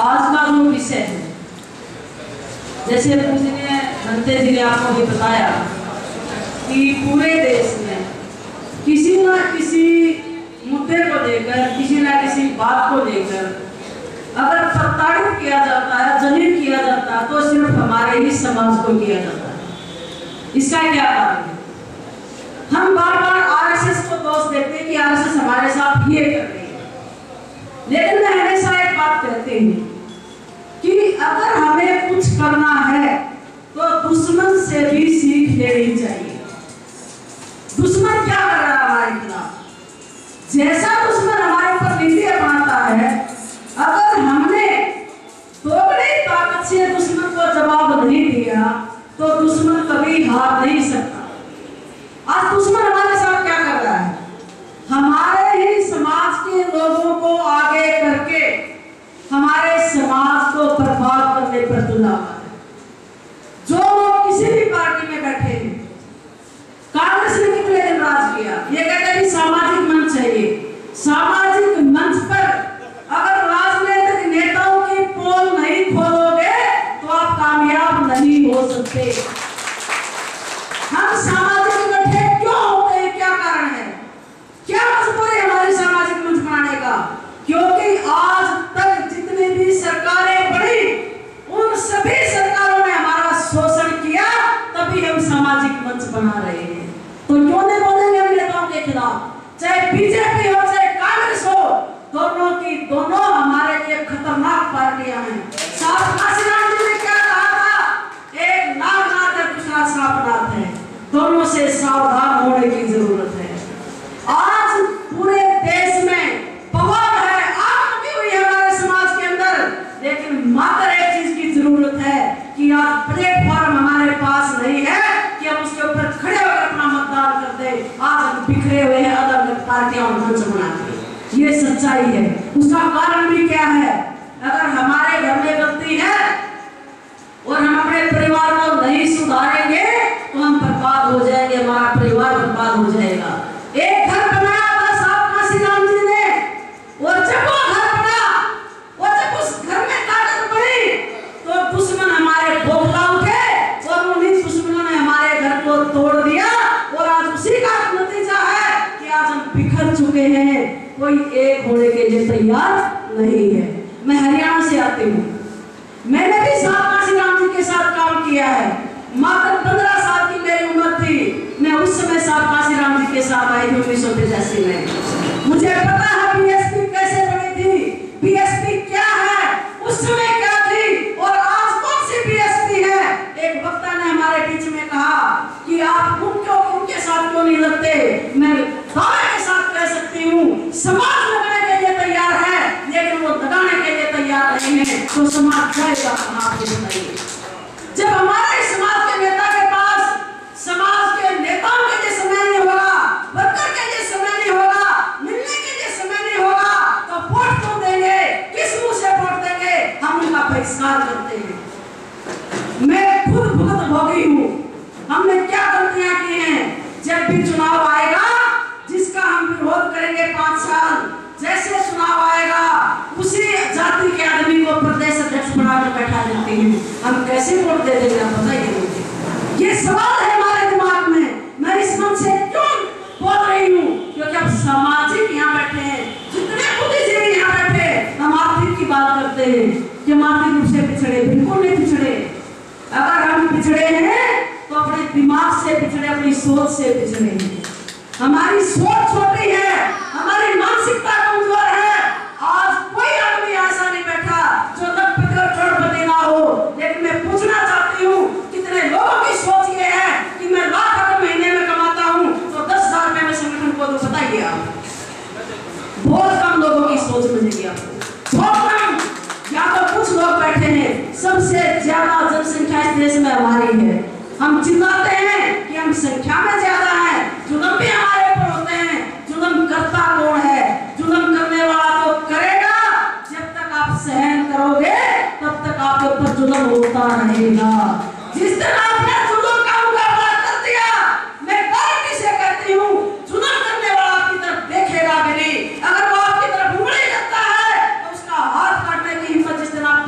आज का जो विषय है, जैसे पूजनीय भंते जी ने आपको भी बताया कि पूरे देश में किसी न किसी मुद्दे को लेकर, किसी न किसी बात को लेकर अगर प्रताड़ित किया जाता है, जलील किया जाता है, तो सिर्फ हमारे ही समाज को किया जाता है। इसका क्या कारण है? हम बार बार आरएसएस को दोष देते हैं कि आरएसएस हमारे साथ ये कर रही है, लेकिन मैं हमेशा एक बात कहती हूँ कि अगर हमें कुछ करना है तो दुश्मन से भी सीख लेनी चाहिए। दुश्मन क्या कर रहा है हमारे खिलाफ? जैसा दुश्मन हमारे ऊपर नीति अपनाता है, अगर हमने दोगुनी ताकत से दुश्मन को जवाब नहीं दिया तो दुश्मन कभी हार नहीं सकता। आज दुश्मन हमारे साथ क्या कर रहा है? हमारे ही समाज के लोगों को आगे करके हमारे समाज को बर्बाद करने पर तुला हुआ है। जो लोग किसी भी पार्टी में बैठे हैं, कांग्रेस ने कितने दिन राज किया? ये कहते हैं सामाजिक मंच चाहिए। सामाजिक मंच पर अगर राजनीतिक नेताओं की पोल नहीं खोलोगे तो आप कामयाब नहीं हो सकते। हम सामाजिक इकट्ठे क्यों होते हैं? क्या कारण है? क्या मजबूरी है हमारी सामाजिक मंच बनाने का? क्योंकि आज तक जितनी भी सरकारें बनी, उन सभी सरकारों ने हमारा शोषण किया, तभी हम सामाजिक मंच बना रहे हैं। तो क्यों नहीं बोलेंगे हम नेताओं के खिलाफ? चाहे बीजेपी हो चाहे कांग्रेस हो, दोनों की दोनों हमारे लिए खतरनाक पार्टियां हैं। साहब काशीराम जी ने क्या कहा था? एक नागनाथ है, दूसरा सांपनाथ है, दोनों से सावधान होने की जरूरत है। आज पूरे देश में बवाल है, आग लगी हुई है हमारे समाज के अंदर, लेकिन मात्र एक चीज की जरूरत है कि आज प्लेटफॉर्म हमारे पास नहीं है कि हम उसके ऊपर खड़े होकर अपना मतदान कर दे। आज हम बिखरे हुए हैं अलग अलग पार्टियां और मंच बना के। ये सच्चाई है। उसका कारण भी क्या है? अगर हमारे घर में गलती है और हम अपने परिवार को नहीं सुधारेंगे तो हम बर्बाद हो जाएंगे, हमारा परिवार बर्बाद हो जाएगा। एक घर बनाया था साहब काशीराम जी ने, और जब वो घर बना और जब उस घर में ताकत बनी तो दुश्मन हमारे बोखला उठे और उन्हीं दुश्मनों ने हमारे घर को तोड़ दिया। और आज उसी का नतीजा है कि आज हम बिखर चुके हैं, कोई एक होने के लिए तैयार नहीं है। मैं हरियाणा से आती हूँ, मैंने भी साहब काशीराम जी के साथ काम किया है। मात्र 15 साल की मेरी उम्र थी, मैं उस समय साहब काशीराम जी के साथ आई थी 1985 में। मुझे पता है बीएसपी कैसे बनी थी, बीएसपी क्या है, उस समय क्या थी और आज कौन सी बीएसपी है। एक वक्ता ने हमारे बीच में कहा कि आप उनके साथ क्यों नहीं लगते? मैं दावे के साथ कह सकती हूँ, समाज लगाने के लिए तैयार है, लेकिन वो लगाने के लिए तैयार नहीं है, तो समाज जाएगा कहाँ? आप बताइए। जब हमारे समाज के नेता के पास समाज के नेताओं के लिए समय नहीं होगा, वर्कर के लिए समय नहीं होगा, मिलने के लिए समय नहीं होगा, तो वोट क्यों देंगे? किस मुंह से वोट देंगे? हम उनका बहिष्कार करते हैं। मैं खुद भुगत भोगी हूँ। हमने क्या गलतियां की हैं? जब भी चुनाव आएगा, जिसका हम विरोध करेंगे 5 साल, जैसे चुनाव आएगा उसी जाति के आदमी को प्रदेश अध्यक्ष बनाकर बैठा देते हैं। हम कैसे वोट दे देंगे? आप बताइए मुझे। ये सवाल है हमारे दिमाग में। मैं इस मन से क्यों बोल रही हूँ? क्योंकि अब सामाजिक यहाँ बैठे हैं, जितने बुद्धिजीवी यहाँ बैठे, हम आर्थिक की बात करते हैं कि हम आर्थिक रूप से पिछड़े। बिल्कुल नहीं पिछड़े। अगर हम पिछड़े हैं तो अपने दिमाग से पिछड़े, अपनी सोच से पिछड़े हैं। हमारी सोच छोटी है, हमारी मानसिकता कमजोर है। आज कोई आदमी ऐसा नहीं बैठा जो करोड़पति ना हो, लेकिन मैं पूछना चाहती हूँ, कितने लोगों की सोच ये है कि मैं लाख अगर महीने में कमाता हूँ तो 10,000 रुपए में संगठन को तो बताइए आप। बहुत कम लोगों की सोच मिलेगी आपको, बहुत कम। या तो कुछ लोग बैठे हैं, सबसे ज्यादा जनसंख्या इस देश में हमारी है। हम चिल्लाते हैं कि हम संख्या में ज्यादा है, जुल्म भी हमारे ऊपर होते हैं। जुल्म करता कौन है? जुल्म करने वाला तो करेगा। जब तक आप सहन करोगे तब तक आपके ऊपर जुल्म होता रहेगा। जिस दिन आपने जुल्म का मुकाबला कर दिया, मैं गारंटी से कहती हूँ, जुल्म करने वाला आपकी तरफ देखेगा भी नहीं। अगर वो आपकी तरफ उंगली करता है तो उसका हाथ काटने की हिम्मत जिस दिन आप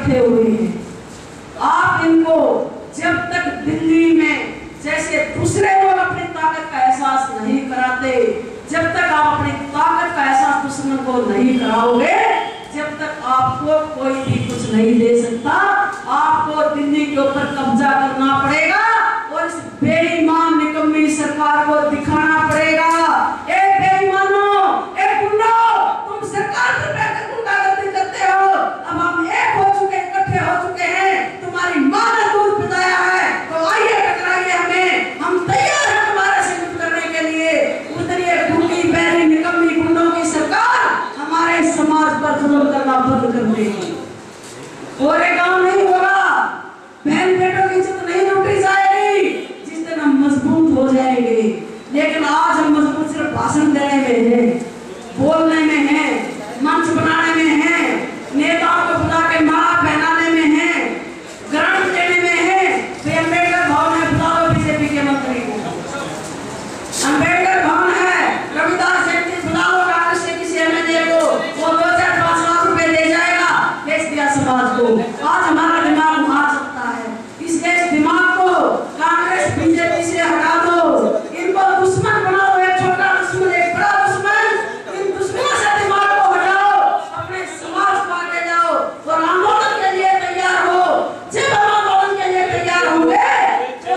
इकट्ठे हुए हैं। आप इनको जब तक दिल्ली में जैसे दूसरे लोग अपनी ताकत का एहसास नहीं कराते, जब तक आप अपनी ताकत का एहसास दुश्मन को नहीं कराओगे, जब तक आपको कोई भी कुछ नहीं दे सकता। आपको दिल्ली के ऊपर कब्जा करना पड़ेगा और इस बेईमान निकम्मी सरकार को दिखाना पड़ेगा। ए बेईमानों, ए गुंडों, तुम सरकार पर बैठकर गुंडागर्दी करते हो। अब हम एक हो चुके, इकट्ठे हो चुके हैं। तुम्हारी मां ने दूध पिलाया है तो आइए टकराइए हमें, हम तैयार हैं तुम्हारे से युद्ध करने के लिए। उतरिए गुंडी बैरी निकम्मी गुंडों की सरकार हमारे समाज पर जुल्म करना बंद कर देगी। और एक काम नहीं होगा, बहन बेटों की इज्जत नहीं लूटी जाएगी जिस दिन हम मजबूत हो जाएंगे। लेकिन आज हम मजबूत सिर्फ भाषण देने में है, बोलने में है, मंच बनाने में है, नेताओं को बुला के माला पहनाने में है, ग्रांट देने में है। तो अम्बेडकर भवन है, बुला लो बीजेपी के मंत्री को। अम्बेडकर भवन है, रविदास जयंती बुला लो कांग्रेस के किसी एमएलए को, वो 2-5 लाख रुपए दे जाएगा देश दिया समाज को। आज हमारा दिमाग वहां चलता है, इसलिए इस दिमाग को कांग्रेस बीजेपी से हटा दो, इनको दुश्मन बना दो। एक छोटा दुश्मन, एक बड़ा दुश्मन, इन दुश्मनों से दिमाग को हटाओ, अपने समाज को आगे जाओ और आंदोलन के लिए तैयार हो। जब हम आंदोलन के लिए तैयार होंगे तो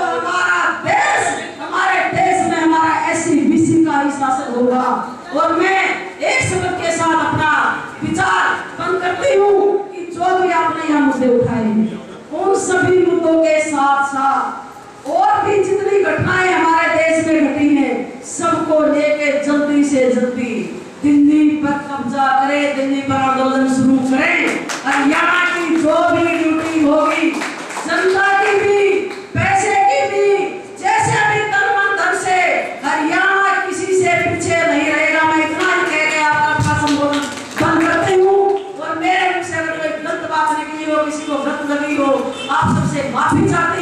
हमारे देश में हमारा SC-BC का ही शासन होगा। और मैं एक शब्द के साथ अपना विचार बंद करती हूँ कि जो भी आपने यहाँ मुद्दे उठाए उन सभी मुद्दों के साथ साथ और भी जितनी घटनाएं हमारे देश में घटी हैं, सबको लेके जल्दी से जल्दी दिल्ली पर कब्जा करें, दिल्ली पर आंदोलन शुरू करें। हरियाणा की जो भी ड्यूटी होगी, जनता की भी, पैसे की भी, जैसे भी तन मन धन से, हरियाणा किसी से पीछे नहीं रहेगा। मैं इतना ही कह के आपका संबोधन बंद करती हूँ। और मेरे मुख से अगर कोई गलत बात निकली हो, किसी को गलत लगी हो, आप सबसे माफी चाहते